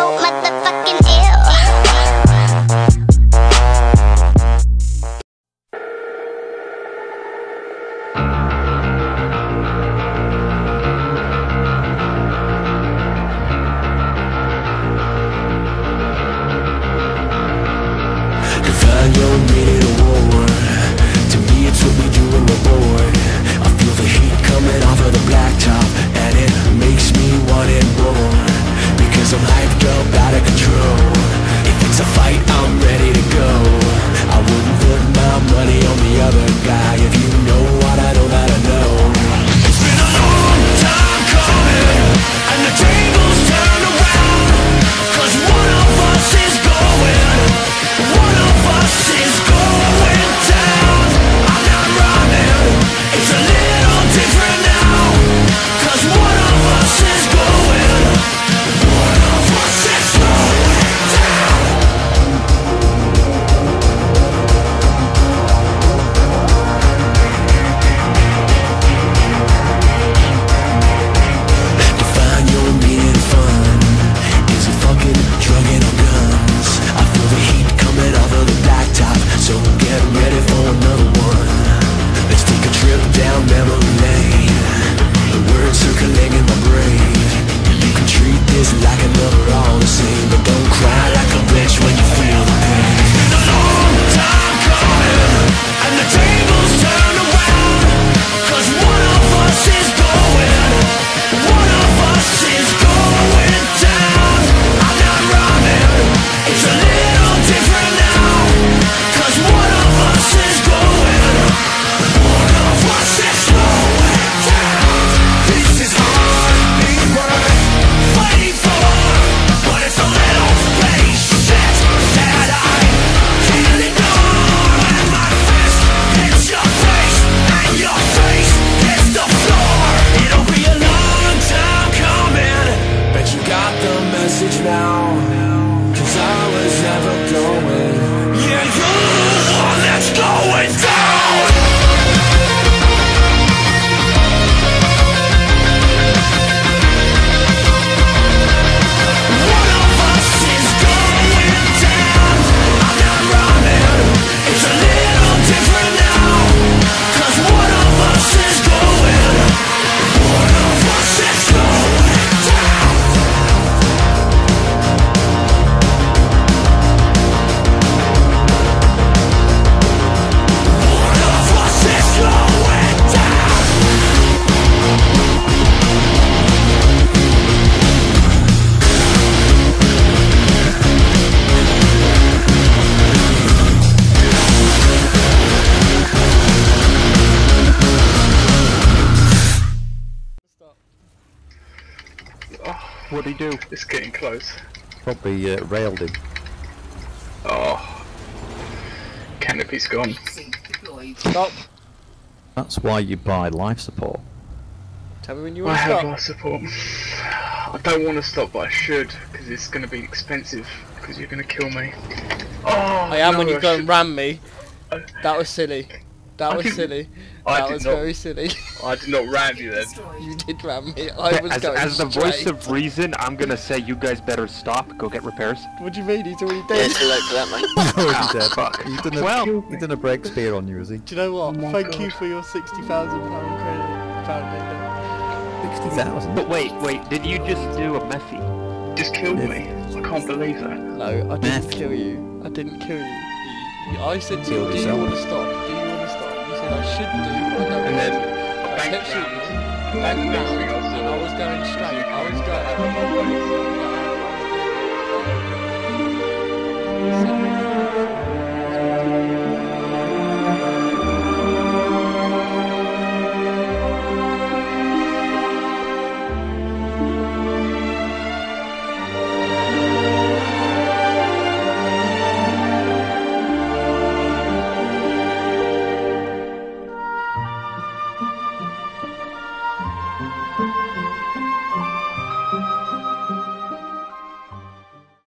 motherfucking ill. Define your meaning of war. To me it's what we do when we're bored. I feel the heat coming off of the blacktop, and it makes me want it more. Because I'm hyped up, out of control. If it's a fight, I'm ready to go. I wouldn't put my money on the other guy. If you know what I know that I know. It's been a long time coming, and the tables turn around. Cause one of us is going, one of us is going down. I'm not running, it's a little different now. Cause one of us is going, one of us is going down. Define your meaning of fun. Is it fucking drugging or guns? I feel the heat coming off of the blacktop, so get ready for another one. Let's take a trip down memory lane. The words circling in my brain. You can treat this like another all the same, but don't cry like a bitch when you feel the pain. It's been a long time coming, and the tables turn around. Cause one of us is going, one of us is going down. I'm not running, it's a little different now. Cause one of us is going, one of us is going down. This is hardly worth fighting for, but it's a little spaceship that I can't ignore. And my fist hits your face, and your face hits the floor. It'll be a long time coming, bet you got the message now. Cause I was never going, yeah, you're the one that's going down. One of us is going down. I'm not running, it's a little different now. Cause one of us is going, one of us is going down. One of us is going down. What'd he do? It's getting close. Probably railed him. Oh, canopy's gone. Stop. That's why you buy life support. Tell me when you I want to have stop. life support. I don't want to stop, but I should, because it's going to be expensive, because you're going to kill me. Oh, I am no, when you I go and should- ram me. That was silly. That I was didn't- silly. I That did was not- very silly. I did not ram you then. You did ram me. I was going As the voice straight. of reason, I'm gonna say you guys better stop, go get repairs. What do you mean? He's already Yeah, dead. it's too late for that, mate. Oh, he's dead. fuck. He done a, Well- he done a break spear on you, is he? Do you know what? Oh my Thank God. you for your £60,000 credit. Found 60,000? But wait, did you just do a Messi? Just killed me. I can't believe that. it. No, I didn't Meth. kill you. I didn't kill you. I said to you, Killed do you yourself. want to stop? Do you want to stop? You said I should do. I don't And want then to. I I banked kept shooting you. round. Back And next round, thing I and I saw was going straight. you I was coming going. down my face. I was going.